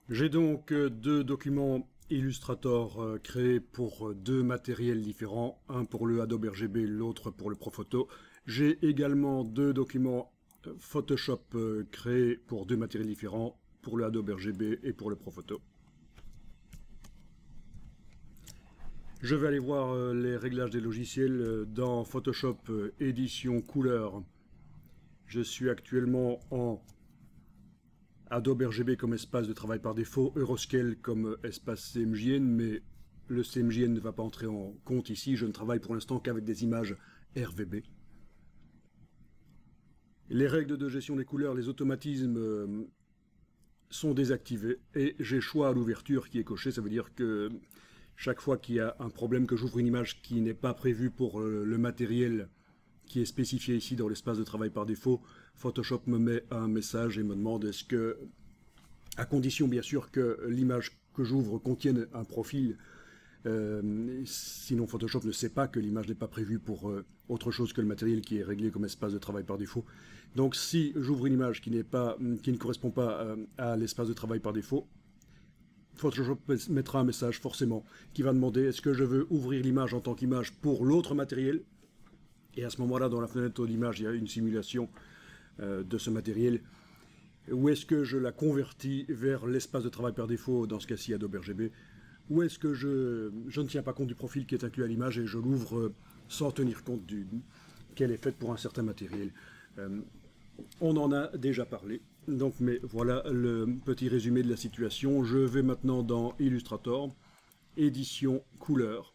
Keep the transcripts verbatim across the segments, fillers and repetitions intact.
J'ai donc euh, deux documents Illustrator euh, créés pour euh, deux matériels différents, un pour le Adobe R G B, l'autre pour le Profoto. J'ai également deux documents euh, Photoshop euh, créés pour deux matériels différents, pour le Adobe R G B et pour le Profoto. Je vais aller voir euh, les réglages des logiciels euh, dans Photoshop euh, édition couleur. Je suis actuellement en Adobe R G B comme espace de travail par défaut, Euroscale comme espace C M J N, mais le C M J N ne va pas entrer en compte ici. Je ne travaille pour l'instant qu'avec des images R V B. Les règles de gestion des couleurs, les automatismes euh, sont désactivés et j'ai choix à l'ouverture qui est coché. Ça veut dire que chaque fois qu'il y a un problème, que j'ouvre une image qui n'est pas prévue pour euh, le matériel qui est spécifié ici dans l'espace de travail par défaut, Photoshop me met un message et me demande est-ce que, à condition bien sûr que l'image que j'ouvre contienne un profil, euh, sinon Photoshop ne sait pas que l'image n'est pas prévue pour euh, autre chose que le matériel qui est réglé comme espace de travail par défaut. Donc si j'ouvre une image qui n'est pas, qui ne correspond pas euh, à l'espace de travail par défaut, Photoshop mettra un message forcément qui va demander est-ce que je veux ouvrir l'image en tant qu'image pour l'autre matériel. Et à ce moment-là, dans la fenêtre d'image, il y a une simulation euh, de ce matériel. Ou est-ce que je la convertis vers l'espace de travail par défaut, dans ce cas-ci Adobe R G B, ou est-ce que je, je ne tiens pas compte du profil qui est inclus à l'image et je l'ouvre euh, sans tenir compte du qu'elle est faite pour un certain matériel. Euh, on en a déjà parlé, donc mais voilà le petit résumé de la situation. Je vais maintenant dans Illustrator, édition couleur.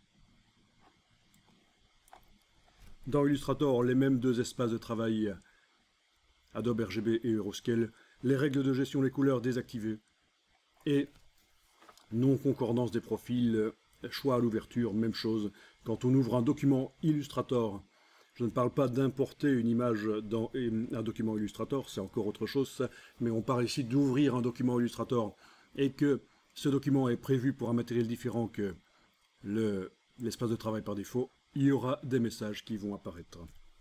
Dans Illustrator, les mêmes deux espaces de travail, Adobe R G B et Euroscale, les règles de gestion des couleurs désactivées, et non-concordance des profils, choix à l'ouverture, même chose. Quand on ouvre un document Illustrator, je ne parle pas d'importer une image dans un document Illustrator, c'est encore autre chose, ça, mais on parle ici d'ouvrir un document Illustrator, et que ce document est prévu pour un matériel différent que le, l'espace de travail par défaut, il y aura des messages qui vont apparaître.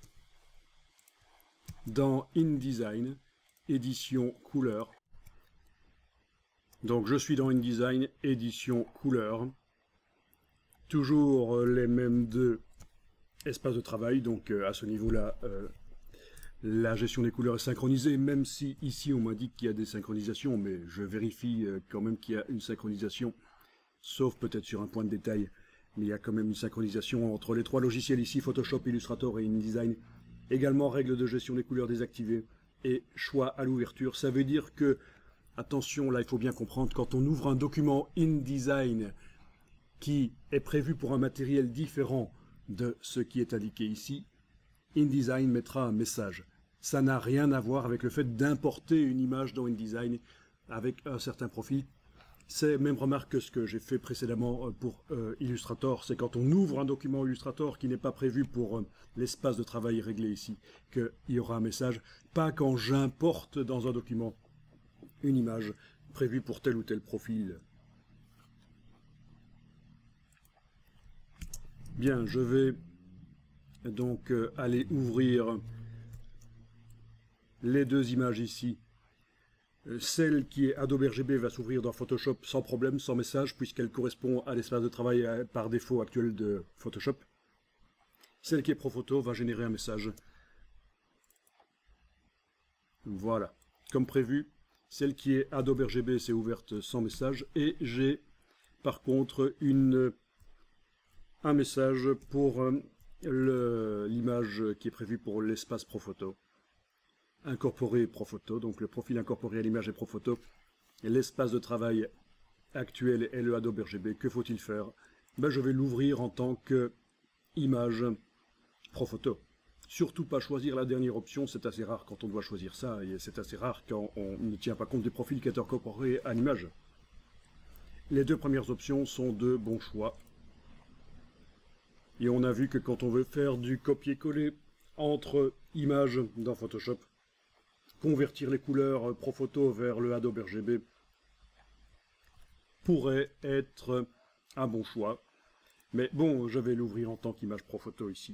Dans InDesign, édition couleur. Donc je suis dans InDesign, édition couleur. Toujours les mêmes deux espaces de travail, donc à ce niveau-là, euh, la gestion des couleurs est synchronisée, même si ici on m'indique qu'il y a des synchronisations, mais je vérifie quand même qu'il y a une synchronisation, sauf peut-être sur un point de détail. Mais il y a quand même une synchronisation entre les trois logiciels ici, Photoshop, Illustrator et InDesign. Également, règles de gestion des couleurs désactivées et choix à l'ouverture. Ça veut dire que, attention, là il faut bien comprendre, quand on ouvre un document InDesign qui est prévu pour un matériel différent de ce qui est indiqué ici, InDesign mettra un message. Ça n'a rien à voir avec le fait d'importer une image dans InDesign avec un certain profil. C'est même remarque que ce que j'ai fait précédemment pour euh, Illustrator, c'est quand on ouvre un document Illustrator qui n'est pas prévu pour euh, l'espace de travail réglé ici, qu'il y aura un message, pas quand j'importe dans un document une image prévue pour tel ou tel profil. Bien, je vais donc euh, aller ouvrir les deux images ici. Celle qui est Adobe R G B va s'ouvrir dans Photoshop sans problème, sans message, puisqu'elle correspond à l'espace de travail par défaut actuel de Photoshop. Celle qui est Profoto va générer un message. Voilà. Comme prévu, celle qui est Adobe R G B s'est ouverte sans message, et j'ai par contre une, un message pour l'image qui est prévue pour l'espace Profoto. Incorporé Profoto, donc le profil incorporé à l'image est Profoto. L'espace de travail actuel est le Adobe R G B. Que faut-il faire? Ben, je vais l'ouvrir en tant que image Profoto. Surtout pas choisir la dernière option, c'est assez rare quand on doit choisir ça, et c'est assez rare quand on ne tient pas compte du profil qui est incorporé à l'image. Les deux premières options sont de bons choix. Et on a vu que quand on veut faire du copier-coller entre images dans Photoshop, convertir les couleurs Profoto vers le Adobe R G B pourrait être un bon choix. Mais bon, je vais l'ouvrir en tant qu'image Profoto ici.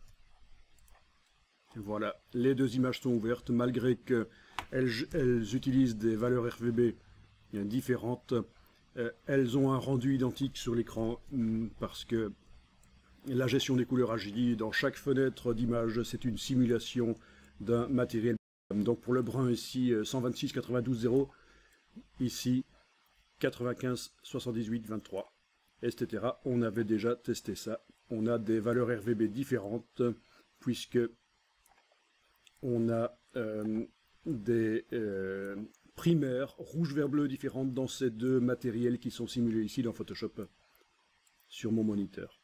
Voilà, les deux images sont ouvertes, malgré qu'elles elles utilisent des valeurs R V B différentes. Euh, elles ont un rendu identique sur l'écran parce que la gestion des couleurs H D dans chaque fenêtre d'image, c'est une simulation d'un matériel. Donc pour le brun ici, cent vingt-six quatre-vingt-douze zéro, ici quatre-vingt-quinze soixante-dix-huit vingt-trois, et cetera. On avait déjà testé ça. On a des valeurs R V B différentes puisque on a euh, des euh, primaires rouge, vert, bleu différentes dans ces deux matériels qui sont simulés ici dans Photoshop sur mon moniteur.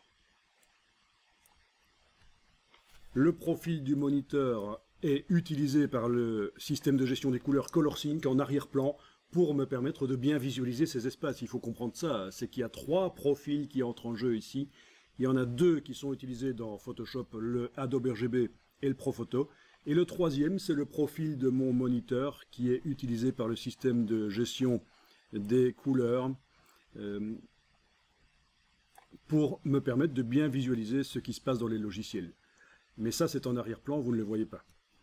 Le profil du moniteur est utilisé par le système de gestion des couleurs ColorSync en arrière-plan pour me permettre de bien visualiser ces espaces. Il faut comprendre ça, c'est qu'il y a trois profils qui entrent en jeu ici. Il y en a deux qui sont utilisés dans Photoshop, le Adobe R G B et le Profoto. Et le troisième, c'est le profil de mon moniteur qui est utilisé par le système de gestion des couleurs euh, pour me permettre de bien visualiser ce qui se passe dans les logiciels. Mais ça, c'est en arrière-plan, vous ne le voyez pas.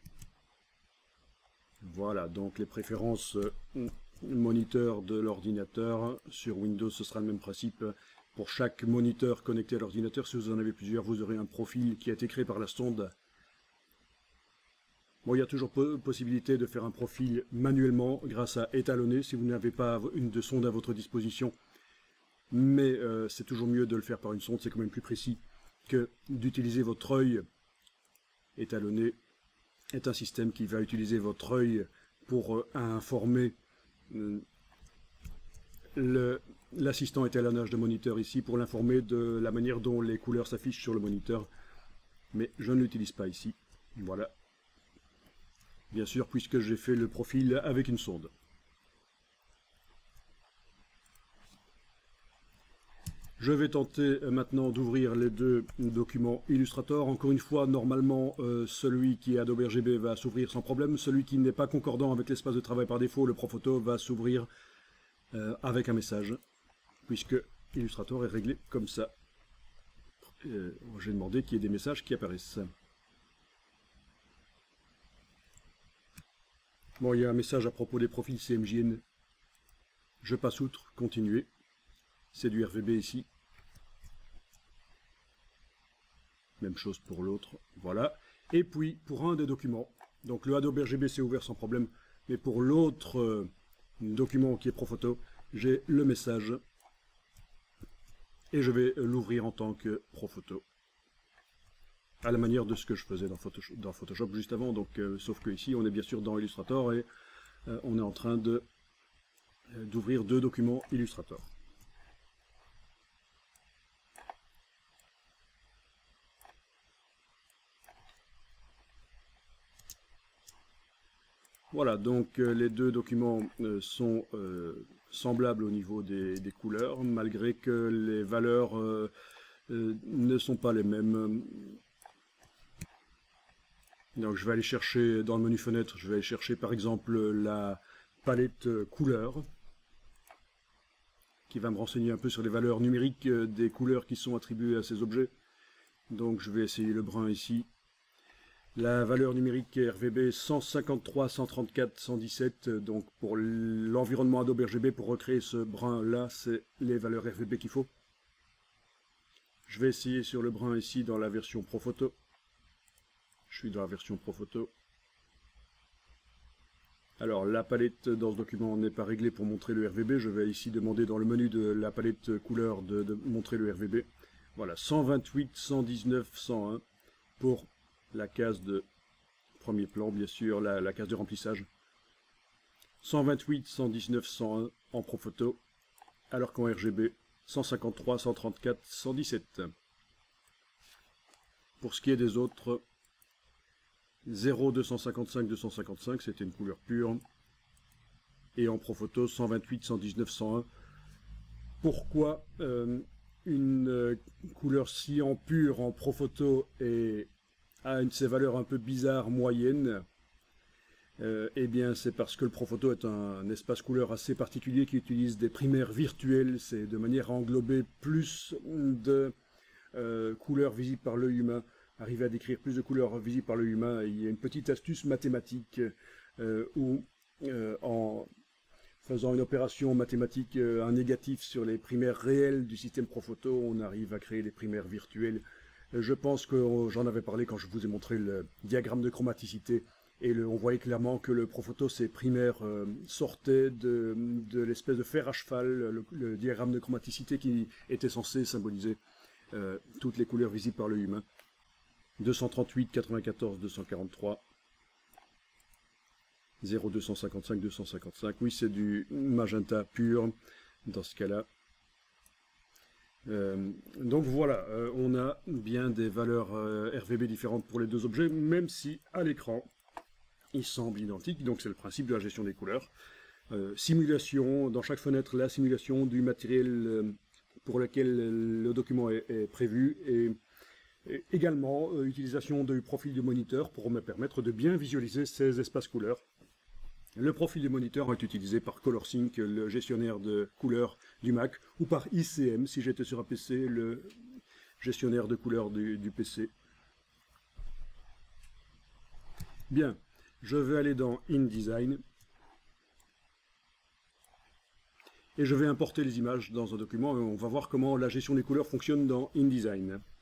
Voilà, donc les préférences euh, moniteur de l'ordinateur. Sur Windows, ce sera le même principe. Pour chaque moniteur connecté à l'ordinateur, si vous en avez plusieurs, vous aurez un profil qui a été créé par la sonde. Bon, il y a toujours possibilité de faire un profil manuellement grâce à étalonner si vous n'avez pas une de sonde à votre disposition. Mais euh, c'est toujours mieux de le faire par une sonde, c'est quand même plus précis que d'utiliser votre œil. Étalonner est un système qui va utiliser votre œil pour euh, informer euh, l'assistant étalonnage de moniteur ici, pour l'informer de la manière dont les couleurs s'affichent sur le moniteur. Mais je ne l'utilise pas ici. Voilà. Bien sûr, puisque j'ai fait le profil avec une sonde. Je vais tenter maintenant d'ouvrir les deux documents Illustrator. Encore une fois, normalement, euh, celui qui est Adobe R G B va s'ouvrir sans problème. Celui qui n'est pas concordant avec l'espace de travail par défaut, le Profoto, va s'ouvrir euh, avec un message, puisque Illustrator est réglé comme ça. Euh, j'ai demandé qu'il y ait des messages qui apparaissent. Bon, il y a un message à propos des profils C M J N. Je passe outre, continuer. C'est du R V B ici. Même chose pour l'autre, voilà. Et puis, pour un des documents, donc le Adobe R G B s'est ouvert sans problème, mais pour l'autre euh, document qui est Profoto, j'ai le message, et je vais l'ouvrir en tant que Profoto, à la manière de ce que je faisais dans Photoshop, dans Photoshop juste avant, donc, euh, sauf que ici, on est bien sûr dans Illustrator, et euh, on est en train de euh, d'ouvrir deux documents Illustrator. Voilà, donc euh, les deux documents euh, sont euh, semblables au niveau des, des couleurs, malgré que les valeurs euh, euh, ne sont pas les mêmes. Donc je vais aller chercher dans le menu fenêtre, je vais aller chercher par exemple la palette couleurs, qui va me renseigner un peu sur les valeurs numériques des couleurs qui sont attribuées à ces objets. Donc je vais essayer le brun ici. La valeur numérique est R V B cent cinquante-trois, cent trente-quatre, cent dix-sept, donc pour l'environnement Adobe R G B, pour recréer ce brun-là, c'est les valeurs R V B qu'il faut. Je vais essayer sur le brun ici dans la version Profoto. Je suis dans la version Profoto. Alors la palette dans ce document n'est pas réglée pour montrer le R V B, je vais ici demander dans le menu de la palette couleur de, de montrer le R V B. Voilà, cent vingt-huit, cent dix-neuf, cent un pour la case de premier plan, bien sûr, la, la case de remplissage. cent vingt-huit, cent dix-neuf, cent un en Profoto, alors qu'en R G B, cent cinquante-trois, cent trente-quatre, cent dix-sept. Pour ce qui est des autres, zéro, deux cent cinquante-cinq, deux cent cinquante-cinq, c'était une couleur pure. Et en Profoto, cent vingt-huit, cent dix-neuf, cent un. Pourquoi euh, une euh, couleur si en pure en Profoto et à une de ces valeurs un peu bizarres moyennes, euh, eh bien c'est parce que le Profoto est un, un espace couleur assez particulier qui utilise des primaires virtuels, c'est de manière à englober plus de euh, couleurs visibles par l'œil humain, arriver à décrire plus de couleurs visibles par l'œil humain. Il y a une petite astuce mathématique euh, où euh, en faisant une opération mathématique, euh, un négatif sur les primaires réelles du système Profoto, on arrive à créer des primaires virtuelles. Euh, je pense que euh, j'en avais parlé quand je vous ai montré le diagramme de chromaticité. Et le, on voyait clairement que le Profoto, ces primaires, euh, sortaient de, de l'espèce de fer à cheval, le, le diagramme de chromaticité qui était censé symboliser euh, toutes les couleurs visibles par l'œil humain. deux cent trente-huit, quatre-vingt-quatorze, deux cent quarante-trois, zéro deux cent cinquante-cinq, deux cent cinquante-cinq. Oui, c'est du magenta pur dans ce cas-là. Euh, donc voilà, euh, on a bien des valeurs euh, R V B différentes pour les deux objets, même si à l'écran, ils semblent identiques. Donc c'est le principe de la gestion des couleurs. Euh, simulation, dans chaque fenêtre, la simulation du matériel euh, pour lequel le document est, est prévu, et, et également euh, utilisation du profil du moniteur pour me permettre de bien visualiser ces espaces couleurs. Le profil du moniteur est utilisé par ColorSync, le gestionnaire de couleurs du Mac, ou par I C M, si j'étais sur un P C, le gestionnaire de couleurs du, du P C. Bien, je vais aller dans InDesign, et je vais importer les images dans un document, et on va voir comment la gestion des couleurs fonctionne dans InDesign.